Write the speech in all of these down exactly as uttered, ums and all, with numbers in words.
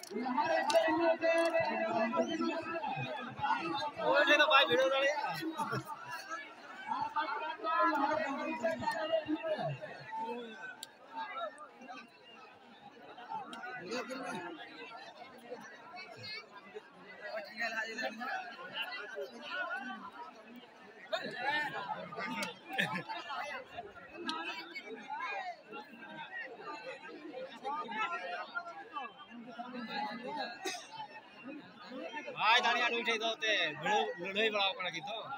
ओले तो भाई वीडियो डाले भाई दानिया उठे तो ते लड़ाई बड़ा पड़ा की तो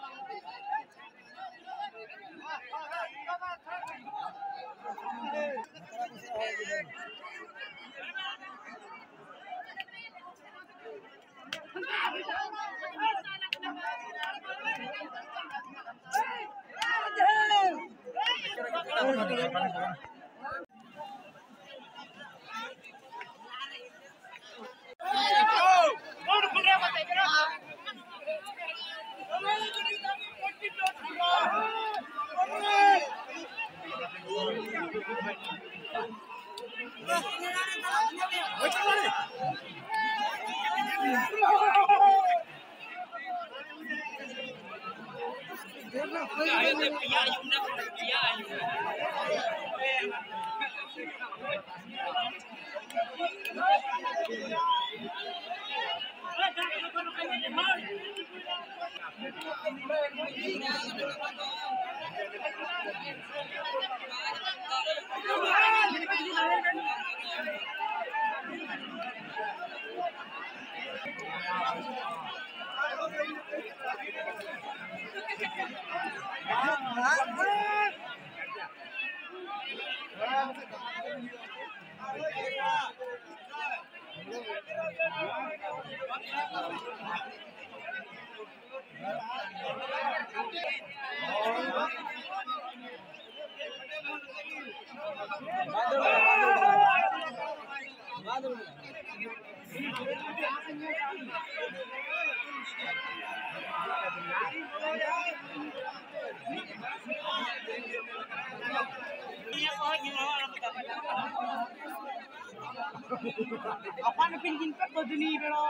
अपन पिंजिन पे बदनी बेड़ो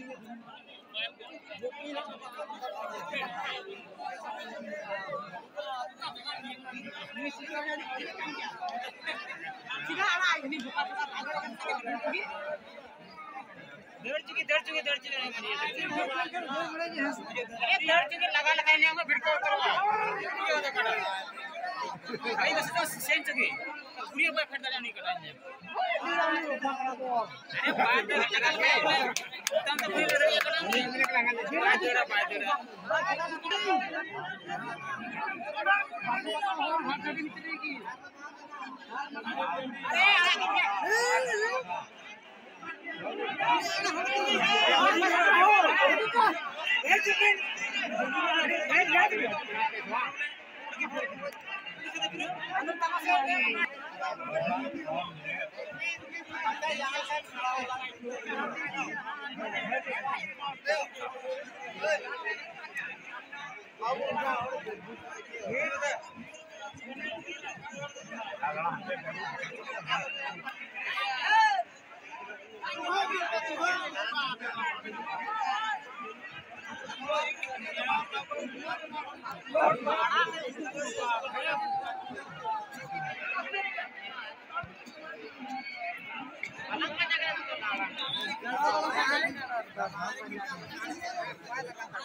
सीधा आ नहीं भूखा दर चुके दर चुके दर चुके नहीं अरे दर चुके लगा लगा नहीं होगा फिर को करवा ये होता कटा भाई बस तो सेंस चुके पूरी बार फट जाने कटाएंगे अरे बात लगा लगा तम तो फिर रहे कटाएंगे बात जरा बात जरा अरे अलग